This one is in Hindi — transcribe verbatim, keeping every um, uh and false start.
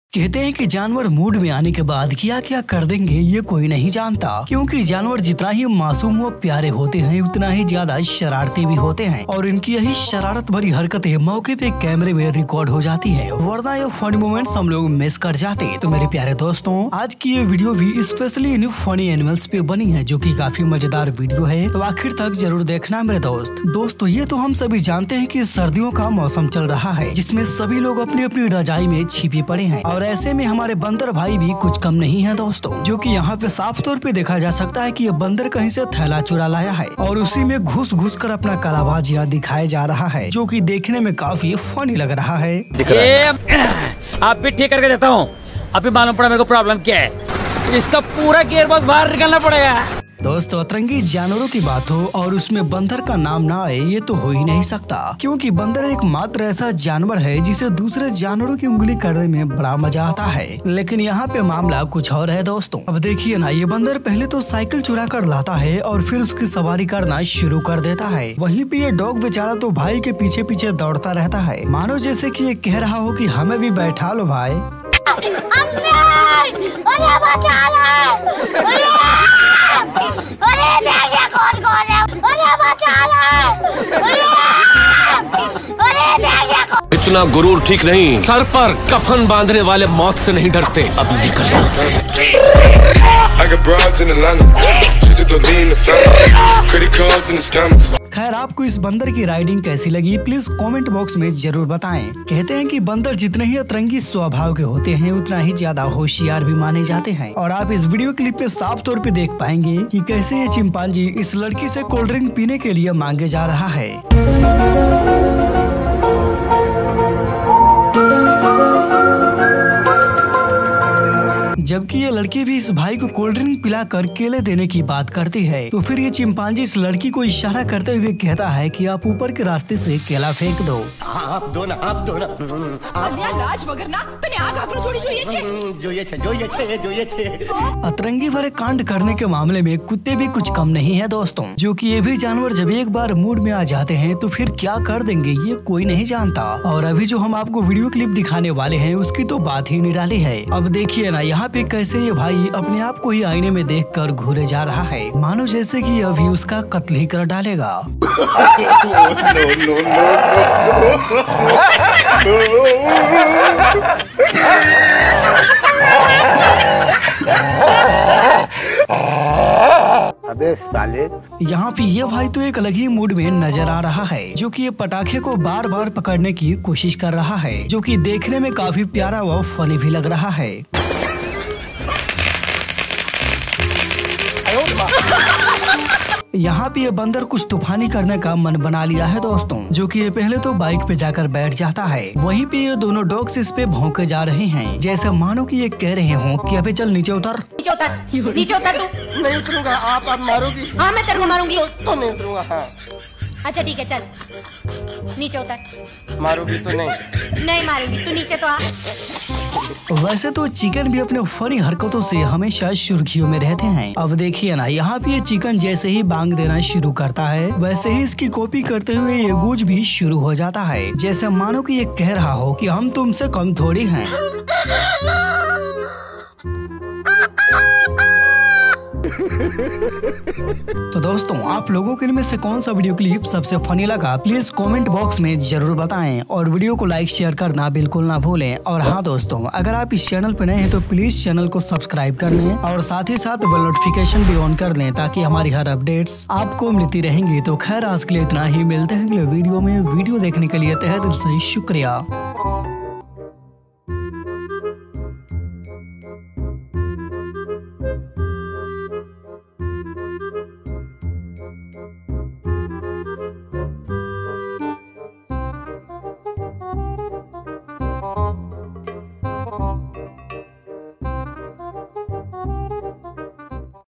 कहते हैं कि जानवर मूड में आने के बाद क्या क्या कर देंगे ये कोई नहीं जानता, क्योंकि जानवर जितना ही मासूम व प्यारे होते हैं उतना ही ज्यादा शरारती भी होते हैं और इनकी यही शरारत भरी हरकतें मौके पे कैमरे में रिकॉर्ड हो जाती है, वरना ये फनी मोमेंट्स हम लोग मिस कर जाते। तो मेरे प्यारे दोस्तों, आज की ये वीडियो भी स्पेशली इन फनी एनिमल्स पे बनी है, जो की काफी मजेदार वीडियो है, तो आखिर तक जरूर देखना मेरे दोस्त। दोस्तों ये तो हम सभी जानते हैं कि सर्दियों का मौसम चल रहा है, जिसमें सभी लोग अपनी अपनी रजाई में छिपे पड़े हैं और ऐसे में हमारे बंदर भाई भी कुछ कम नहीं है दोस्तों, जो कि यहाँ पे साफ तौर पे देखा जा सकता है कि ये बंदर कहीं से थैला चुरा लाया है और उसी में घुस घुस कर अपना कलाबाजियाँ दिखाया जा रहा है, जो कि देखने में काफी फनी लग रहा है। आप भी ठीक करके देता हूँ। अभी मालूम पड़ा मेरे को प्रॉब्लम क्या है, इसका पूरा गियर बॉक्स बाहर निकलना पड़ेगा। दोस्तों अतरंगी जानवरों की बात हो और उसमें बंदर का नाम ना आए ये तो हो ही नहीं सकता, क्योंकि बंदर एक मात्र ऐसा जानवर है जिसे दूसरे जानवरों की उंगली करने में बड़ा मजा आता है। लेकिन यहाँ पे मामला कुछ और है दोस्तों। अब देखिए ना, ये बंदर पहले तो साइकिल चुरा कर लाता है और फिर उसकी सवारी करना शुरू कर देता है। वहीं पे ये डॉग बेचारा तो भाई के पीछे पीछे दौड़ता रहता है, मानो जैसे कि ये कह रहा हो कि हमें भी बैठा लो भाई। अरे देखिए कौन कौन है, अरे बचा ले, अरे देखिए कौन। इतना गुरूर ठीक नहीं, सर पर कफन बांधने वाले मौत से नहीं डरते। अब निकल यहाँ से। खैर आपको इस बंदर की राइडिंग कैसी लगी प्लीज कमेंट बॉक्स में जरूर बताएं। कहते हैं कि बंदर जितने ही अतरंगी स्वभाव के होते हैं उतना ही ज्यादा होशियार भी माने जाते हैं, और आप इस वीडियो क्लिप में साफ तौर पे देख पाएंगे कि कैसे ये चिंपांजी इस लड़की से कोल्ड ड्रिंक पीने के लिए मांगे जा रहा है। जबकि ये लड़की भी इस भाई को कोल्ड ड्रिंक पिलाकर केले देने की बात करती है, तो फिर ये चिंपांजी इस लड़की को इशारा करते हुए कहता है कि आप ऊपर के रास्ते से केला फेंक दो। आप दो ना, आप दो ना, आप राज वगैरह ना तने आग आकड़ो छोड़ी જોઈએ છે જોઈએ છે જોઈએ છે જોઈએ છે। अतरंगी भरे कांड करने के मामले में कुत्ते भी कुछ कम नहीं है दोस्तों, जो कि ये भी जानवर जब एक बार मूड में आ जाते हैं तो फिर क्या कर देंगे ये कोई नहीं जानता। और अभी जो हम आपको वीडियो क्लिप दिखाने वाले हैं उसकी तो बात ही निराली है। अब देखिए ना, यहाँ पे कैसे ये भाई अपने आप को ही आईने में देखकर घूरे जा रहा है, मानो जैसे कि अभी उसका कत्ल ही कर डालेगा। अबे साले। यहाँ पे ये भाई तो एक अलग ही मूड में नजर आ रहा है, जो कि ये पटाखे को बार बार पकड़ने की कोशिश कर रहा है, जो कि देखने में काफी प्यारा व फनी भी लग रहा है। यहाँ पे ये बंदर कुछ तूफानी करने का मन बना लिया है दोस्तों, जो कि ये पहले तो बाइक पे जाकर बैठ जाता है। वहीं पे ये दोनों डॉग्स इस पे भौंके जा रहे हैं, जैसे मानो कि ये कह रहे हो कि अबे चल नीचे उतर। नीचे उतर, नीचे उतर तू। नहीं उतरूंगा, आप आप मारोगी। हाँ मैं तेरे को मारूंगी। तो, तो नहीं उतरूंगा। हाँ अच्छा ठीक है, चल नीचे उतर। मारोगी तो नहीं? नहीं मारूंगी, तू नीचे तो आ। वैसे तो चिकन भी अपने फनी हरकतों से हमेशा सुर्खियों में रहते हैं। अब देखिए ना, यहाँ पे ये चिकन जैसे ही बांग देना शुरू करता है वैसे ही इसकी कॉपी करते हुए ये गूंज भी शुरू हो जाता है, जैसे मानो कि ये कह रहा हो कि हम तुमसे कम थोड़ी हैं। तो दोस्तों आप लोगों के इनमें से कौन सा वीडियो क्लिप सबसे फनी लगा प्लीज कमेंट बॉक्स में जरूर बताएं, और वीडियो को लाइक शेयर करना बिल्कुल ना भूलें। और हाँ दोस्तों, अगर आप इस चैनल पर नए हैं तो प्लीज चैनल को सब्सक्राइब कर लें और साथ ही साथ बेल नोटिफिकेशन भी ऑन कर लें, ताकि हमारी हर अपडेट्स आपको मिलती रहेंगी। तो खैर आज के लिए इतना ही, मिलते हैं अगले वीडियो में। वीडियो देखने के लिए तहे दिल से शुक्रिया।